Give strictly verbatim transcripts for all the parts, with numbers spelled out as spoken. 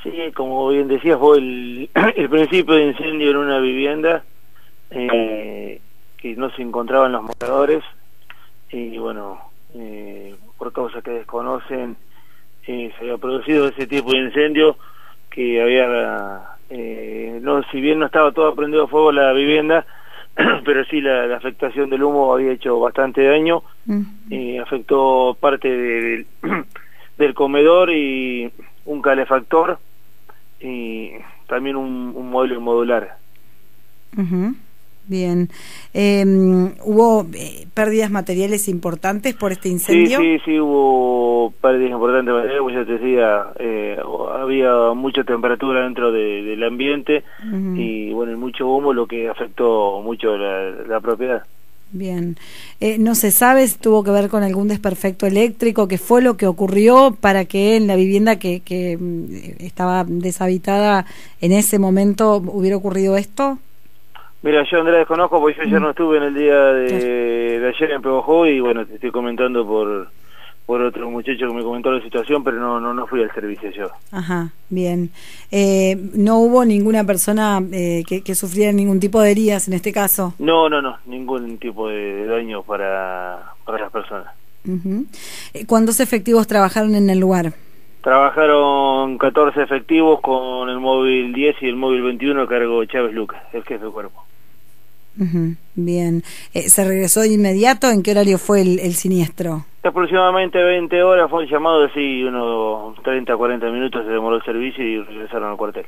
Sí, como bien decías, fue el, el principio de incendio en una vivienda eh, que no se encontraban los moradores y bueno, eh, por causas que desconocen eh, se había producido ese tipo de incendio que había, eh, no, si bien no estaba todo prendido a fuego la vivienda, pero sí la, la afectación del humo había hecho bastante daño, mm. eh, afectó parte de, del comedor y un calefactor y también un, un mueble modular. Uh-huh. Bien. Eh, ¿Hubo eh, pérdidas materiales importantes por este incendio? Sí, sí, sí, hubo pérdidas importantes materiales, pues ya te decía, eh, había mucha temperatura dentro de, del ambiente uh-huh. y bueno, y mucho humo, lo que afectó mucho la, la propiedad. Bien. Eh, ¿No se sabe si tuvo que ver con algún desperfecto eléctrico? ¿Qué fue lo que ocurrió para que en la vivienda que, que estaba deshabitada en ese momento hubiera ocurrido esto? Mira, yo Andrea desconozco porque yo ayer no estuve en el día de, de ayer en Pehuajó y bueno, te estoy comentando por por otro muchacho que me comentó la situación, pero no no no fui al servicio yo. Ajá, bien. Eh, ¿No hubo ninguna persona eh, que, que sufriera ningún tipo de heridas en este caso? No, no, no, ningún tipo de daño para, para las personas. Uh-huh. ¿Cuántos efectivos trabajaron en el lugar? Trabajaron catorce efectivos con el móvil diez y el móvil veintiuno a cargo de Chávez Lucas, el jefe de cuerpo. Uh-huh. Bien. Eh, ¿Se regresó de inmediato? ¿En qué horario fue el, el siniestro? Aproximadamente veinte horas fue el llamado, así unos treinta a cuarenta minutos se demoró el servicio y regresaron al cuartel.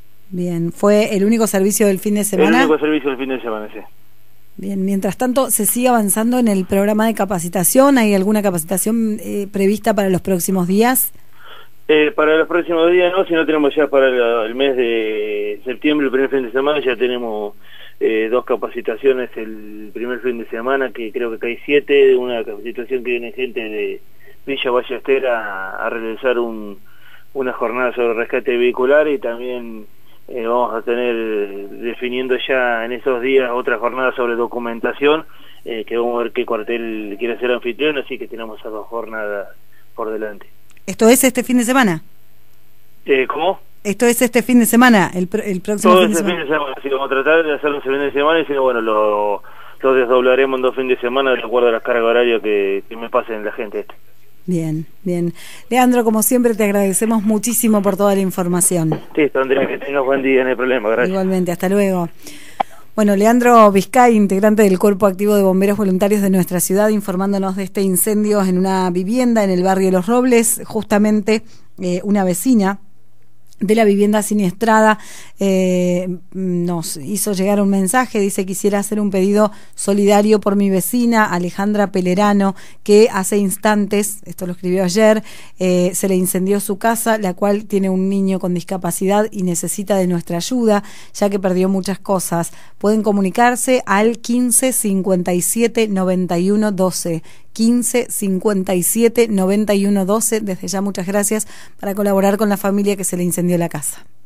Bien. ¿Fue el único servicio del fin de semana? El único servicio del fin de semana, sí. Bien, mientras tanto, ¿se sigue avanzando en el programa de capacitación? ¿Hay alguna capacitación eh, prevista para los próximos días? Eh, para los próximos días no, sino tenemos ya para el, el mes de septiembre, el primer fin de semana, ya tenemos eh, dos capacitaciones el primer fin de semana, que creo que hay siete, una capacitación que viene gente de Villa Ballestera a, a realizar un, una jornada sobre rescate vehicular y también eh, vamos a tener definiendo ya en esos días otra jornada sobre documentación, eh, que vamos a ver qué cuartel quiere ser anfitrión, así que tenemos esas dos jornadas por delante. ¿Esto es este fin de semana? Eh, ¿Cómo? ¿Esto es este fin de semana? ¿El, el próximo Todo fin de este semana? fin de semana, así que vamos a tratar de hacerlo ese fin de semana y si no, bueno, lo, lo desdoblaremos en dos fines de semana de acuerdo a las cargas horarias que, que me pasen la gente. Bien, bien. Leandro, como siempre, te agradecemos muchísimo por toda la información. Sí, Andrea, que tengas buen día, no hay problema, gracias. Igualmente, hasta luego. Bueno, Leandro Vizcay, integrante del Cuerpo Activo de Bomberos Voluntarios de nuestra ciudad, informándonos de este incendio en una vivienda en el barrio Los Robles. Justamente eh, una vecina de la vivienda siniestrada eh, nos hizo llegar un mensaje, dice: quisiera hacer un pedido solidario por mi vecina Alejandra Pelerano, que hace instantes, esto lo escribió ayer, eh, se le incendió su casa, la cual tiene un niño con discapacidad y necesita de nuestra ayuda, ya que perdió muchas cosas. Pueden comunicarse al quince cincuenta y siete noventa y uno doce, quince cincuenta y siete noventa y uno doce. Desde ya muchas gracias para colaborar con la familia que se le incendió la casa.